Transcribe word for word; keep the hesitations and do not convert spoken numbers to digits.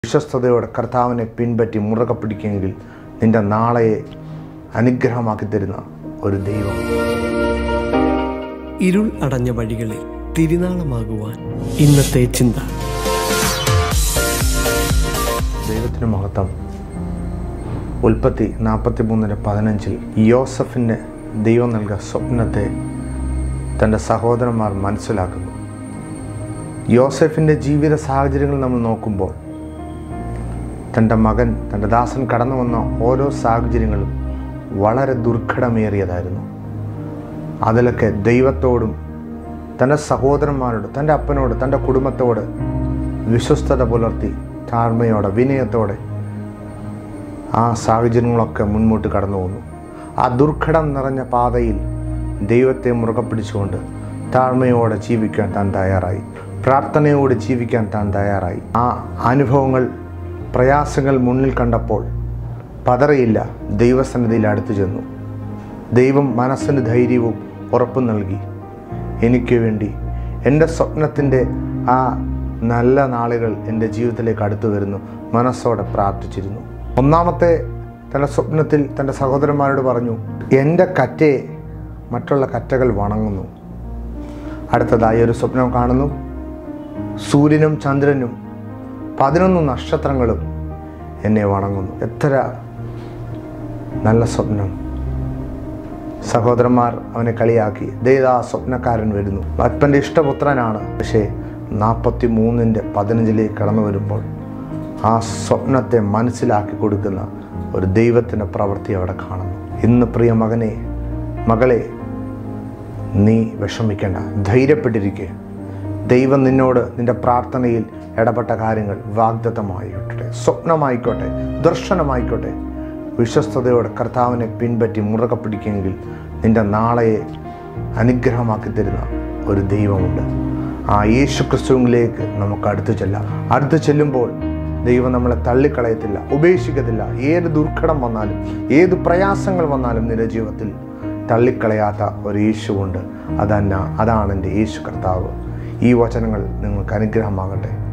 വിശ്വസ്തയോടെ കർത്താവിനെ പിൻപറ്റി മുറുകെ പിടിക്കുമെങ്കിൽ നിന്റെ നാളെയെ അനുഗ്രഹമാക്കി തരുന്ന ഒരു ദൈവം. ഇരുൾ അടഞ്ഞ വഴികളിൽ തിരുനാളമാകുവാൻ ഇന്നത്തെ ചിന്ത. ദൈവത്തിന് മഹത്വം. ഉൽപ്പത്തി നാൽപ്പത്തി മൂന്നിന് പതിനഞ്ചിൽ യോസഫിന് ദൈവം നൽകിയ സ്വപ്നത്തെ തൻ്റെ സഹോദരന്മാർ മനസ്സിലാക്കുന്നു. യോസഫിൻ്റെ ജീവിത സാഹചര്യങ്ങൾ നമ്മൾ നോക്കുമ്പോൾ തൻ്റെ മകൻ തൻ്റെ ദാസൻ കടന്നു വന്ന ഓരോ സാഹചര്യങ്ങളും വളരെ ദുർഘടമേറിയതായിരുന്നു. അതിലൊക്കെ ദൈവത്തോടും തൻ്റെ സഹോദരന്മാരോട്, തൻ്റെ അപ്പനോട്, തൻ്റെ കുടുംബത്തോട് വിശ്വസ്തത പുലർത്തി താഴ്മയോടെ വിനയത്തോടെ ആ സാഹചര്യങ്ങളൊക്കെ മുൻപോട്ട് കടന്നു വന്നു. ആ ദുർഘടം നിറഞ്ഞ പാതയിൽ ദൈവത്തെ മുറുകെ പിടിച്ചുകൊണ്ട് താഴ്മയോടെ ജീവിക്കാൻ താൻ തയ്യാറായി, പ്രാർത്ഥനയോടെ ജീവിക്കാൻ താൻ തയ്യാറായി. ആ അനുഭവങ്ങൾ, പ്രയാസങ്ങൾ മുന്നിൽ കണ്ടപ്പോൾ പതറിയില്ല, ദൈവസന്നിധിയിൽ അടുത്തു ചെന്നു. ദൈവം മനസ്സിന് ധൈര്യവും ഉറപ്പും നൽകി. എനിക്ക് വേണ്ടി എൻ്റെ സ്വപ്നത്തിൻ്റെ ആ നല്ല നാളുകൾ എൻ്റെ ജീവിതത്തിലേക്ക് അടുത്തു വരുന്നു. മനസ്സോടെ പ്രാർത്ഥിച്ചിരുന്നു. ഒന്നാമത്തെ തൻ്റെ സ്വപ്നത്തിൽ തൻ്റെ സഹോദരന്മാരോട് പറഞ്ഞു, എൻ്റെ കറ്റയെ മറ്റുള്ള കറ്റകൾ വണങ്ങുന്നു. അടുത്തതായി ഒരു സ്വപ്നം കാണുന്നു. സൂര്യനും ചന്ദ്രനും പതിനൊന്ന് നക്ഷത്രങ്ങളും എന്നെ വണങ്ങുന്നു. എത്ര നല്ല സ്വപ്നം! സഹോദരന്മാർ അവനെ കളിയാക്കി, ദൈതാ സ്വപ്നക്കാരൻ വരുന്നു, അപ്പൻ്റെ ഇഷ്ടപുത്രനാണ്. പക്ഷേ നാൽപ്പത്തി മൂന്നിൻ്റെ പതിനഞ്ചിലേക്ക് കടന്നു വരുമ്പോൾ ആ സ്വപ്നത്തെ മനസ്സിലാക്കി കൊടുക്കുന്ന ഒരു ദൈവത്തിൻ്റെ പ്രവൃത്തി അവിടെ കാണുന്നു. ഇന്ന് പ്രിയ മകനെ, മകളെ, നീ വിഷമിക്കേണ്ട, ധൈര്യപ്പെട്ടിരിക്കുക. ദൈവം നിന്നോട് നിൻ്റെ പ്രാർത്ഥനയിൽ ഇടപെട്ട കാര്യങ്ങൾ വാഗ്ദത്തമായിക്കോട്ടെ, സ്വപ്നമായിക്കോട്ടെ, ദർശനമായിക്കോട്ടെ, വിശ്വസ്തയോടെ കർത്താവിനെ പിൻപറ്റി മുറുകെ പിടിക്കുമെങ്കിൽ നിൻ്റെ നാളെയെ അനുഗ്രഹമാക്കി തരുന്ന ഒരു ദൈവമുണ്ട്. ആ യേശു ക്രിസ്തുവിലേക്ക് നമുക്ക് അടുത്തു ചെല്ലാം. അടുത്തു ചെല്ലുമ്പോൾ ദൈവം നമ്മളെ തള്ളിക്കളയത്തില്ല, ഉപേക്ഷിക്കത്തില്ല. ഏത് ദുർഘടം വന്നാലും, ഏത് പ്രയാസങ്ങൾ വന്നാലും നിന്റെ ജീവിതത്തിൽ തള്ളിക്കളയാത്ത ഒരു യേശുവുണ്ട്. അതന്നെ, അതാണ് എൻ്റെ യേശു കർത്താവ്. ഈ വചനങ്ങൾ നിങ്ങൾക്ക് അനുഗ്രഹമാകട്ടെ.